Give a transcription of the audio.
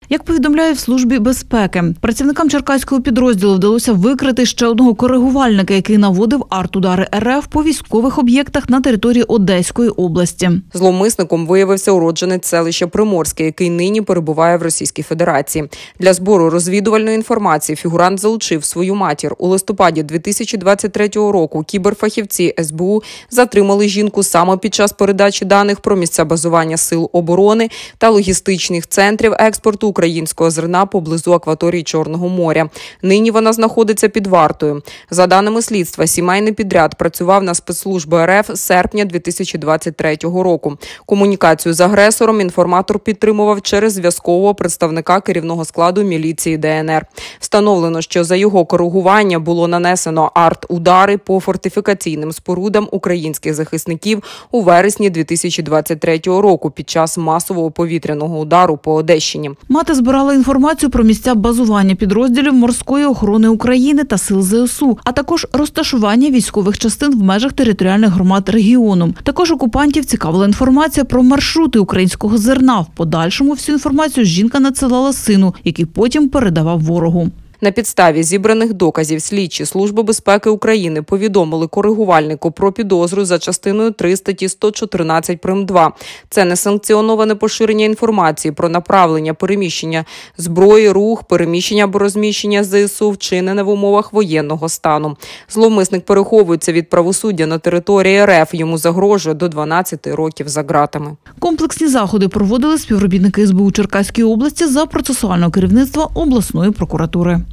Як повідомляють в Службі безпеки, працівникам черкаського підрозділу вдалося викрити ще одного коригувальника, який наводив артудари РФ по військових об'єктах на території Одеської області. Зловмисником виявився уродженець селища Приморське, який нині перебуває в Російській Федерації. Для збору розвідувальної інформації фігурант залучив свою матір. У листопаді 2023 року кіберфахівці СБУ затримали жінку саме під час передачі даних про місця базування сил оборони та логістичних центрів експорту українського зерна поблизу акваторії Чорного моря. Нині вона знаходиться під вартою. За даними слідства, сімейний підряд працював на спецслужби РФ з серпня 2023 року. Комунікацію з агресором інформатор підтримував через зв'язкового представника керівного складу міліції ДНР. Встановлено, що за його коригування було нанесено арт-удари по фортифікаційним спорудам українських захисників у вересні 2023 року під час масового повітряного удару по Одещині. Мати збирала інформацію про місця базування підрозділів Морської охорони України та сил ЗСУ, а також розташування військових частин в межах територіальних громад регіону. Також окупантів цікавила інформація про маршрути українського зерна. В подальшому всю інформацію жінка надсилала сину, який потім передавав ворогу. На підставі зібраних доказів слідчі Служби безпеки України повідомили коригувальнику про підозру за частиною 3 статті 114 прим.2. Це несанкціоноване поширення інформації про направлення, переміщення зброї, рух, переміщення або розміщення ЗСУ, вчинене в умовах воєнного стану. Зловмисник переховується від правосуддя на території РФ. Йому загрожує до 12 років за ґратами. Комплексні заходи проводили співробітники СБУ Черкаської області за процесуального керівництва обласної прокуратури.